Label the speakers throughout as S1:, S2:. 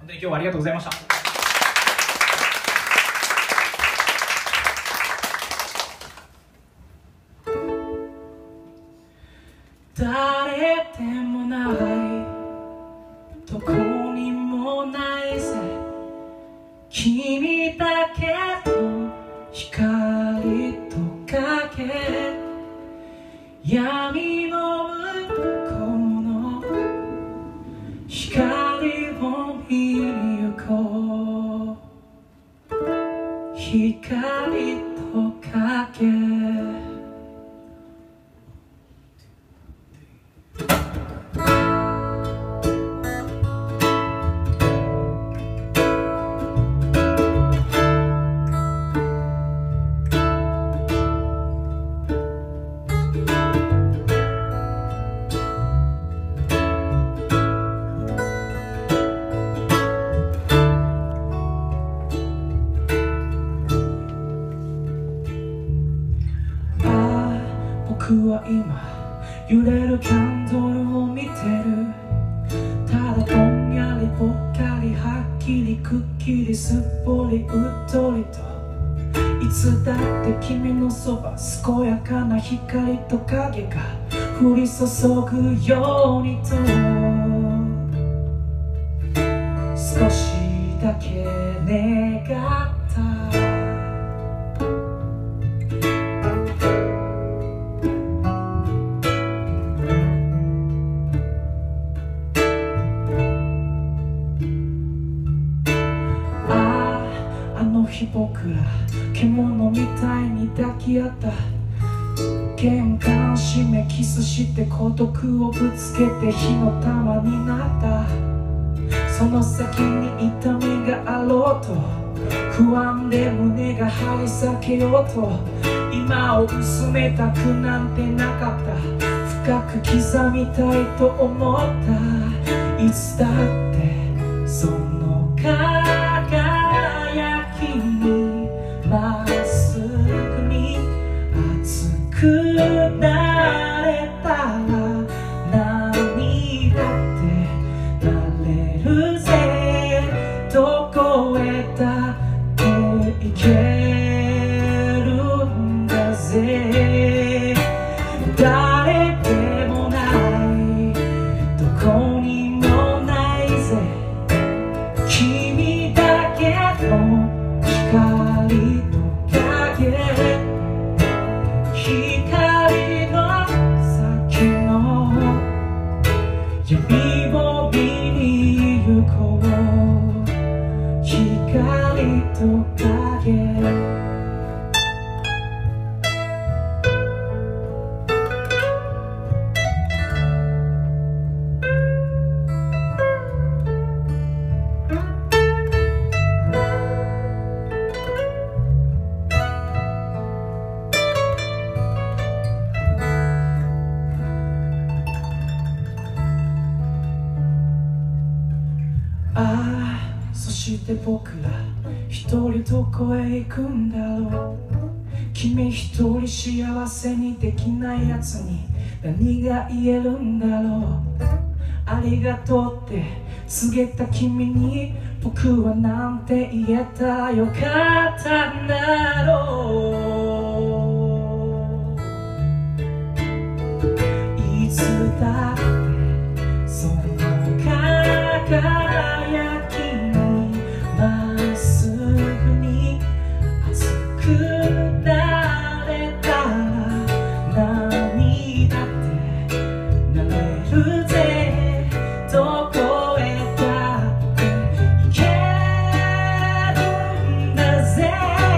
S1: 本当に今日はありがとうございました。誰でもないどこにもないぜ君だけの光と影闇の向こうの光を見に行こう光と影僕は今揺れるキャンドルを見てるただぼんやりぽっかりはっきりくっきりすっぽりうっとりといつだって君のそば健やかな光と影が降り注ぐようにと少しだけ願った僕ら獣みたいに抱き合った玄関閉めキスして孤独をぶつけて火の玉になったその先に痛みがあろうと不安で胸が張り裂けようと今を薄めたくなんてなかった深く刻みたいと思ったいつだってその輝きにまっすぐに熱くなれたら何だってなれるぜどこへだって行けるんだぜ誰でもないどこにもないぜ君だけの光と影光の先の闇を見に行こう光と影そして僕ら一人どこへ行くんだろう君一人幸せにできないやつに何が言えるんだろうありがとうって告げた君に僕はなんて言えたらよかったんだろういつだってその輝きにまっすぐに熱くなれたら何だってなれるぜどこへだって行けるんだぜ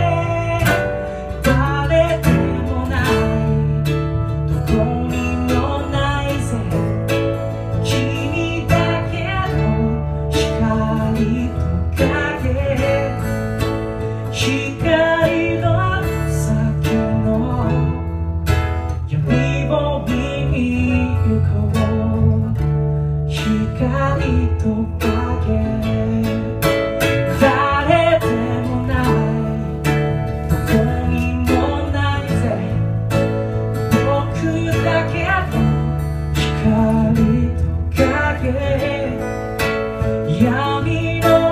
S1: 誰でもないどこにもないぜ君だけの光と影光の先の闇を見に行こう光と影誰でもないどこにもないぜ僕だけの光と影闇の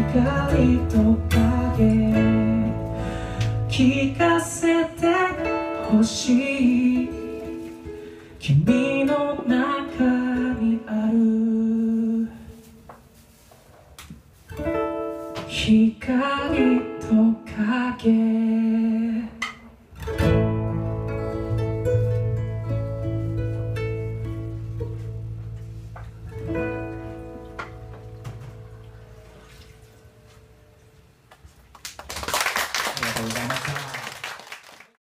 S1: 光と影聞かせてほしい。君の中にある光と影